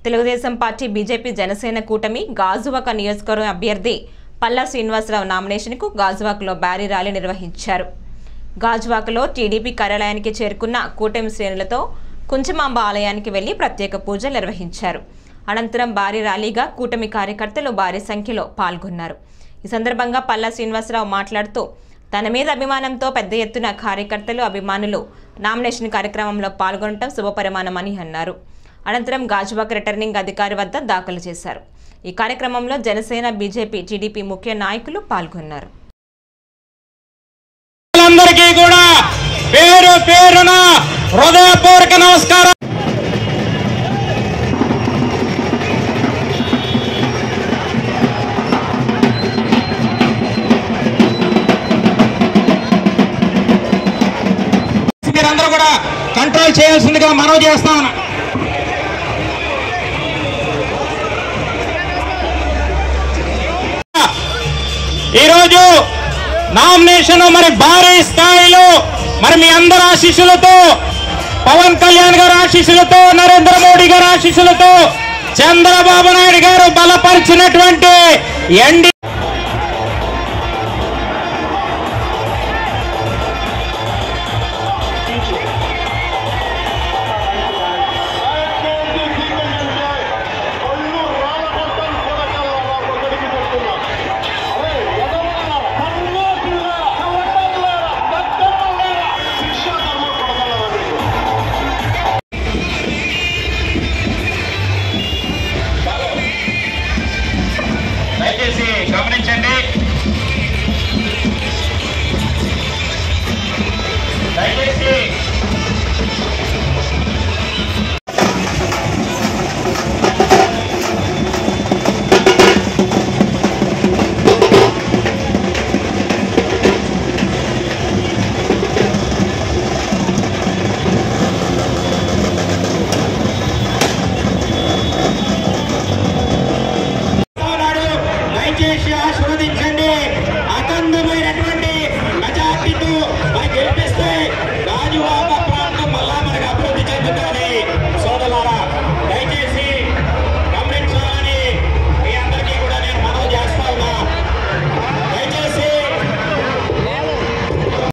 Telugu Desam party BJP Janasena కూటమి గాజువాక నియోజకవర్గం అభ్యర్థి పల్లా శ్రీనివాసరావు నామినేషన్కు గాజువాకలో భారీ ర్యాలీ నిర్వహించారు. గాజువాకలో టీడీపీ కార్యాలయానికి చేరుకున్న కూటమి శ్రేణులతో కుంచమాంబ ఆలయానికి వెళ్లి ప్రత్యేక పూజలు నిర్వహించారు. అనంతరం భారీ ర్యాలీగా కూటమి కార్యకర్తలు భారీ సంఖ్యలో పాల్గొన్నారు. ఈ సందర్భంగా పల్లా శ్రీనివాసరావు మాట్లాడుతూ తన మీద అభిమానంతో పెద్ద ఎత్తున కార్యకర్తలు అభిమానులు నామినేషన్ కార్యక్రమంలో పాల్గొనడం శుభపరిమాణమని అన్నారు. అనంతరం గాజువాక రిటర్నింగ్ అధికారి వద్ద దాఖలు చేశారు. ఈ కార్యక్రమంలో జనసేన, బీజేపీ, టీడీపీ ముఖ్య నాయకులు పాల్గొన్నారు. అందరికీ కూడా పేరు పేరున హృదయపూర్వక నమస్కారం. మీరందరూ కూడా కంట్రోల్ చేయాల్సిందిగా మనవి చేస్తాను. ఈరోజు నామినేషన్ మరి భారీ స్థాయిలో మరి మీ అందరి ఆశీస్సులతో, పవన్ కళ్యాణ్ గారి ఆశీస్సులతో, నరేంద్ర మోడీ గారి ఆశీస్సులతో, చంద్రబాబు నాయుడు గారు బలపరిచినటువంటి ఎన్డీ దయచేసి గమనించండి. దయచేసి దయచేసి